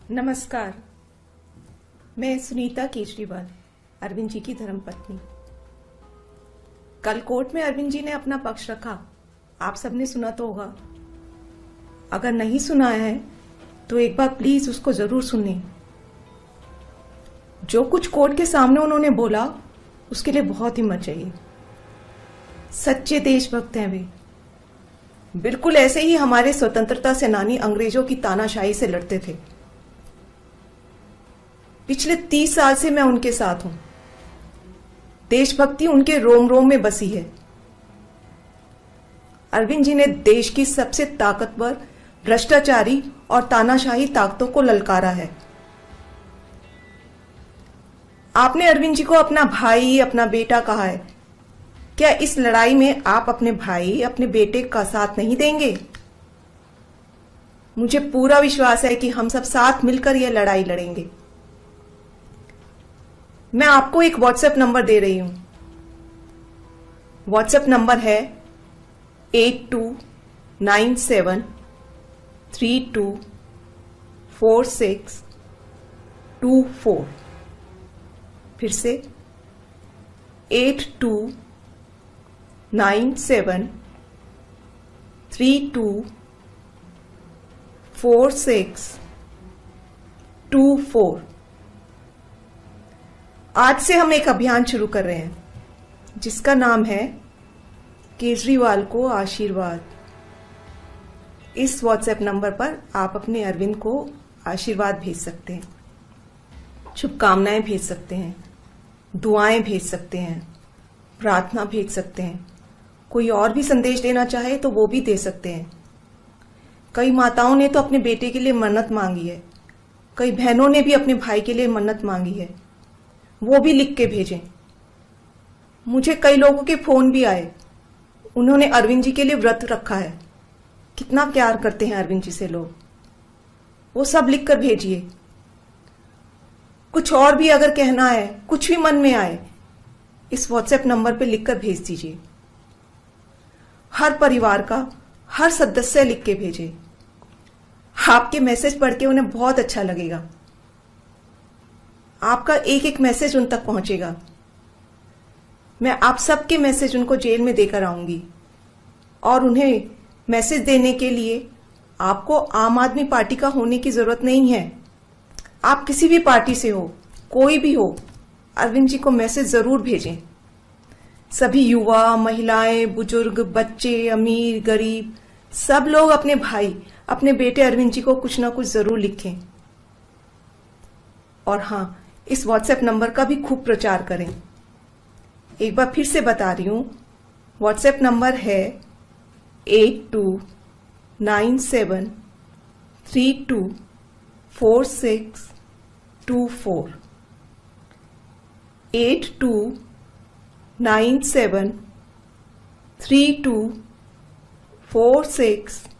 नमस्कार। मैं सुनीता केजरीवाल, अरविंद जी की धर्मपत्नी। कल कोर्ट में अरविंद जी ने अपना पक्ष रखा, आप सबने सुना तो होगा। अगर नहीं सुना है तो एक बार प्लीज उसको जरूर सुनिए। जो कुछ कोर्ट के सामने उन्होंने बोला उसके लिए बहुत हिम्मत चाहिए। सच्चे देशभक्त हैं वे। बिल्कुल ऐसे ही हमारे स्वतंत्रता सेनानी अंग्रेजों की तानाशाही से लड़ते थे। पिछले 30 साल से मैं उनके साथ हूं। देशभक्ति उनके रोम रोम में बसी है। अरविंद जी ने देश की सबसे ताकतवर, भ्रष्टाचारी और तानाशाही ताकतों को ललकारा है। आपने अरविंद जी को अपना भाई, अपना बेटा कहा है। क्या इस लड़ाई में आप अपने भाई, अपने बेटे का साथ नहीं देंगे? मुझे पूरा विश्वास है कि हम सब साथ मिलकर यह लड़ाई लड़ेंगे। मैं आपको एक व्हाट्सएप नंबर दे रही हूं। व्हाट्सएप नंबर है 8297324624। फिर से 8297324624। आज से हम एक अभियान शुरू कर रहे हैं जिसका नाम है केजरीवाल को आशीर्वाद। इस व्हाट्सएप नंबर पर आप अपने अरविंद को आशीर्वाद भेज सकते हैं, शुभकामनाएं भेज सकते हैं, दुआएं भेज सकते हैं, प्रार्थना भेज सकते हैं। कोई और भी संदेश देना चाहे तो वो भी दे सकते हैं। कई माताओं ने तो अपने बेटे के लिए मन्नत मांगी है, कई बहनों ने भी अपने भाई के लिए मन्नत मांगी है, वो भी लिख के भेजें। मुझे कई लोगों के फोन भी आए, उन्होंने अरविंद जी के लिए व्रत रखा है। कितना प्यार करते हैं अरविंद जी से लोग, वो सब लिख कर भेजिए। कुछ और भी अगर कहना है, कुछ भी मन में आए, इस व्हाट्सएप नंबर पे लिखकर भेज दीजिए। हर परिवार का हर सदस्य लिख के भेजे। आपके मैसेज पढ़ के उन्हें बहुत अच्छा लगेगा। आपका एक एक मैसेज उन तक पहुंचेगा। मैं आप सबके मैसेज उनको जेल में देकर आऊंगी। और उन्हें मैसेज देने के लिए आपको आम आदमी पार्टी का होने की जरूरत नहीं है। आप किसी भी पार्टी से हो, कोई भी हो, अरविंद जी को मैसेज जरूर भेजें। सभी युवा, महिलाएं, बुजुर्ग, बच्चे, अमीर, गरीब, सब लोग अपने भाई, अपने बेटे अरविंद जी को कुछ ना कुछ जरूर लिखें। और हां, इस व्हाट्सएप नंबर का भी खूब प्रचार करें। एक बार फिर से बता रही हूं, व्हाट्सएप नंबर है 8297324624। 8297324624।